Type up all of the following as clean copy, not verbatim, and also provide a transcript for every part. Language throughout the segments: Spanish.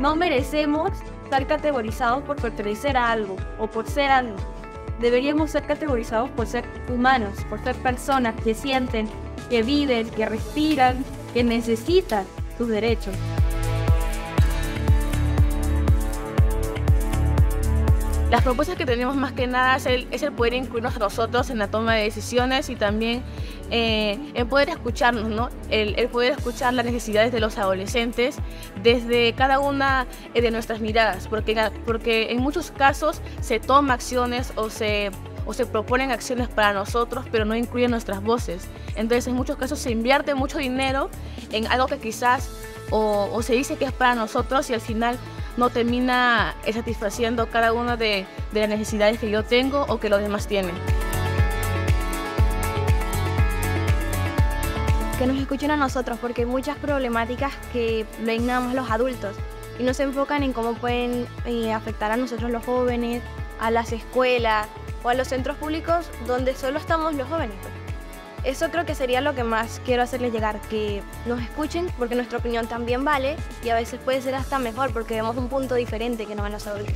No merecemos estar categorizados por pertenecer a algo o por ser algo. Deberíamos ser categorizados por ser humanos, por ser personas que sienten, que viven, que respiran, que necesitan sus derechos. Las propuestas que tenemos más que nada es el poder incluirnos a nosotros en la toma de decisiones y también el poder escucharnos, ¿no? El poder escuchar las necesidades de los adolescentes desde cada una de nuestras miradas, porque en muchos casos se toman acciones o se proponen acciones para nosotros, pero no incluyen nuestras voces. Entonces en muchos casos se invierte mucho dinero en algo que quizás o se dice que es para nosotros y al final no termina satisfaciendo cada una de las necesidades que yo tengo o que los demás tienen. Que nos escuchen a nosotros, porque hay muchas problemáticas que ven nada más los adultos y no se enfocan en cómo pueden afectar a nosotros los jóvenes, a las escuelas o a los centros públicos donde solo estamos los jóvenes. Eso creo que sería lo que más quiero hacerles llegar, que nos escuchen porque nuestra opinión también vale y a veces puede ser hasta mejor porque vemos un punto diferente que no ven los adultos.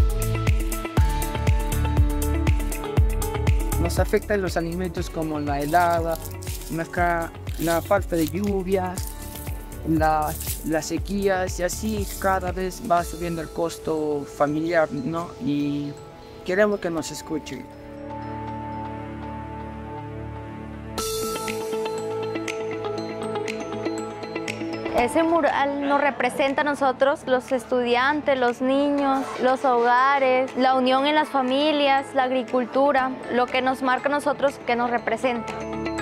Nos afectan los alimentos como la helada, la falta de lluvia, las sequías y así cada vez va subiendo el costo familiar, ¿no? Y queremos que nos escuchen. Ese mural nos representa a nosotros, los estudiantes, los niños, los hogares, la unión en las familias, la agricultura, lo que nos marca a nosotros, que nos representa.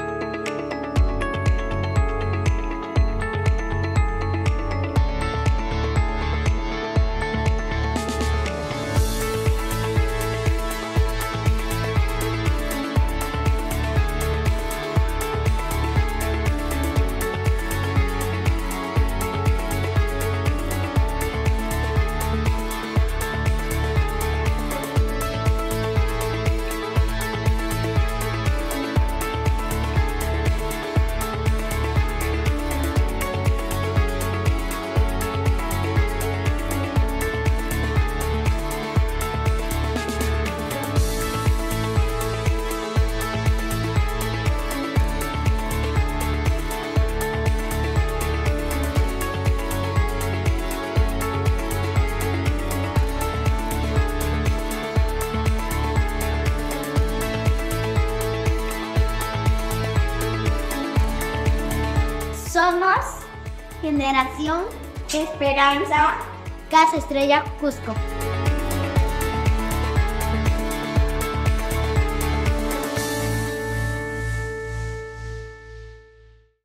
Somos Generación Esperanza, Casa Estrella, Cusco.